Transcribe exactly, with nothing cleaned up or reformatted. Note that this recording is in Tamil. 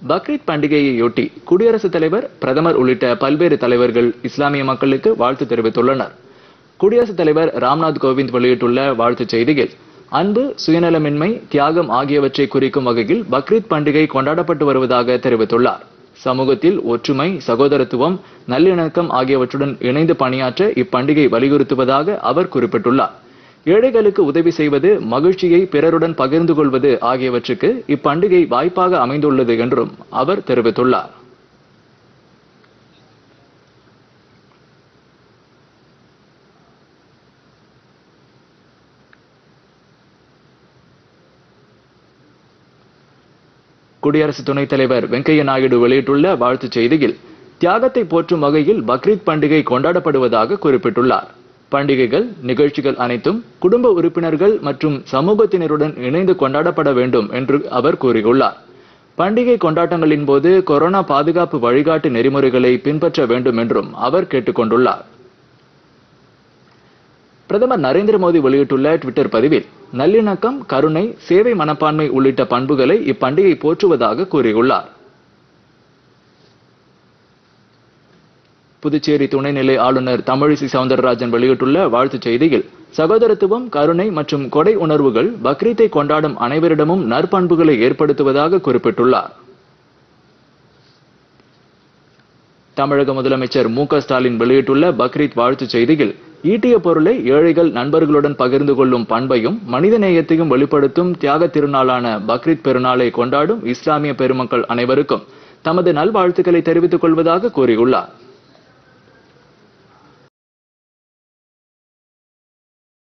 பக்ரீத் பண்டிகையையொட்டி குடியரசுத் தலைவர், பிரதமர் உள்ளிட்ட பல்வேறு தலைவர்கள் இஸ்லாமிய மக்களுக்கு வாழ்த்து தெரிவித்துள்ளனர். குடியரசுத் தலைவர் ராம்நாத் கோவிந்த் வெளியிட்டுள்ள வாழ்த்துச் செய்தியில், அன்பு, சுயநலமின்மை, தியாகம் ஆகியவற்றை குறிக்கும் வகையில் பக்ரீத் பண்டிகை கொண்டாடப்பட்டு வருவதாக தெரிவித்துள்ளார். சமூகத்தில் ஒற்றுமை, சகோதரத்துவம், நல்லிணக்கம் ஆகியவற்றுடன் இணைந்து பணியாற்ற இப்பண்டிகை வலியுறுத்துவதாக அவர் குறிப்பிட்டுள்ளார். ஏழைகளுக்கு உதவி செய்வது, மகிழ்ச்சியை பிறருடன் பகிர்ந்து கொள்வது ஆகியவற்றுக்கு இப்பண்டிகை வாய்ப்பாக அமைந்துள்ளது என்றும் அவர் தெரிவித்துள்ளார். குடியரசு துணைத் தலைவர் வெங்கையா நாயுடு வெளியிட்டுள்ள வாழ்த்துச் செய்தியில், தியாகத்தை போற்றும் வகையில் பக்ரீத் பண்டிகை கொண்டாடப்படுவதாக குறிப்பிட்டுள்ளார். பண்டிகைகள், நிகழ்ச்சிகள் அனைத்தும் குடும்ப உறுப்பினர்கள் மற்றும் சமூகத்தினருடன் இணைந்து கொண்டாடப்பட வேண்டும் என்று அவர் கூறியுள்ளார். பண்டிகை கொண்டாட்டங்களின் போது கொரோனா பாதுகாப்பு வழிகாட்டு நெறிமுறைகளை பின்பற்ற வேண்டும் என்றும் அவர் கேட்டுக் கொண்டுள்ளார். பிரதமர் நரேந்திர மோடி வெளியிட்டுள்ள ட்விட்டர் பதிவில், நல்லிணக்கம், கருணை, சேவை மனப்பான்மை உள்ளிட்ட பண்புகளை இப்பண்டிகை போற்றுவதாக கூறியுள்ளார். புதுச்சேரி துணைநிலை ஆளுநர் தமிழிசை சவுந்தரராஜன் வெளியிட்டுள்ள வாழ்த்துச் செய்தியில், சகோதரத்துவம், கருணை மற்றும் கொடை உணர்வுகள் பக்ரீத்தை கொண்டாடும் அனைவரிடமும் நற்பண்புகளை ஏற்படுத்துவதாக குறிப்பிட்டுள்ளார். தமிழக முதலமைச்சர் மு க ஸ்டாலின் வெளியிட்டுள்ள பக்ரீத் வாழ்த்துச் செய்தியில், ஈட்டிய பொருளை ஏழைகள், நண்பர்களுடன் பகிர்ந்து கொள்ளும் பண்பையும் மனிதநேயத்தையும் வெளிப்படுத்தும் தியாக திருநாளான பக்ரீத் பெருநாளை கொண்டாடும் இஸ்லாமிய பெருமக்கள் அனைவருக்கும் தமது நல்வாழ்த்துக்களை தெரிவித்துக் கொள்வதாக கூறியுள்ளார்.